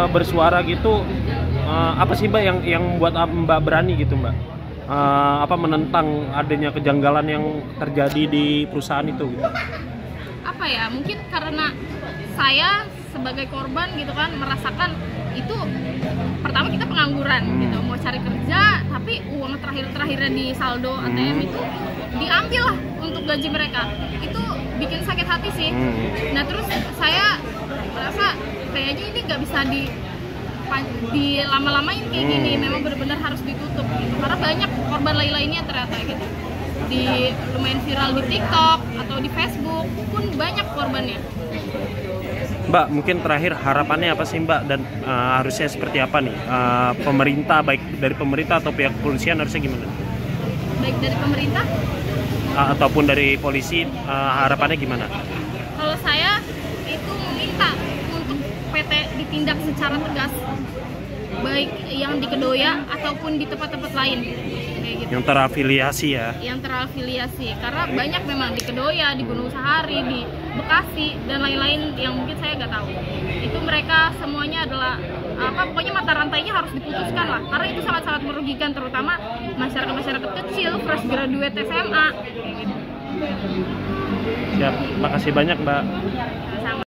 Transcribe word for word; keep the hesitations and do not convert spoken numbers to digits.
bersuara gitu, uh, apa sih Mbak yang yang membuat Mbak berani gitu Mbak? Uh, apa menentang adanya kejanggalan yang terjadi di perusahaan itu gitu? Apa ya, mungkin karena saya sebagai korban gitu kan merasakan itu, pertama kita pengangguran hmm. gitu, mau cari kerja tapi uang terakhir-terakhirnya di saldo A T M hmm. itu diambil lah untuk gaji mereka. Itu bikin sakit hati sih. hmm. Nah terus saya merasa kayaknya ini nggak bisa di di lama-lamain kayak hmm. gini, memang benar-benar harus ditutup gitu. Karena banyak korban lain-lainnya ternyata gitu, di lumayan viral di TikTok atau di Facebook pun banyak korbannya. Mbak, mungkin terakhir harapannya apa sih Mbak, dan uh, harusnya seperti apa nih uh, pemerintah, baik dari pemerintah atau pihak kepolisian harusnya gimana? Baik dari pemerintah uh, ataupun dari polisi, uh, harapannya gimana? Kalau saya itu meminta untuk P T ditindak secara tegas, baik yang di Kedoya ataupun di tempat-tempat lain kayak gitu. Yang terafiliasi ya? Yang terafiliasi, karena banyak memang di Kedoya, di Gunung Sahari, di Bekasi dan lain-lain yang mungkin saya nggak tahu. Itu mereka semuanya adalah apa, pokoknya mata rantainya harus diputuskan lah, karena itu sangat-sangat merugikan terutama masyarakat-masyarakat kecil, fresh graduate S M A kayak gitu. Siap, makasih banyak Mbak. Sama.